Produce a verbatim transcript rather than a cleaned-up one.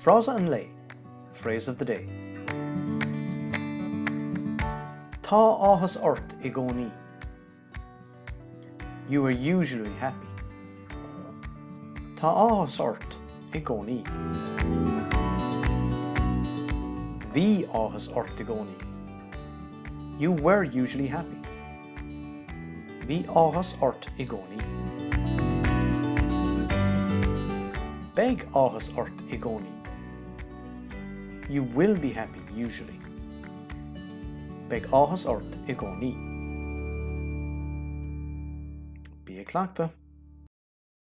Frása and lei, phrase of the day. Tá áthas ort I gcónaí. You are usually happy. Tá áthas ort I gcónaí. Bhí áthas ort I gcónaí. You were usually happy. Bhí áthas ort I gcónaí. Beidh áthas ort I gcónaí. You will be happy usually. Beidh áthas ort I gcónaí. Bí a cleachta.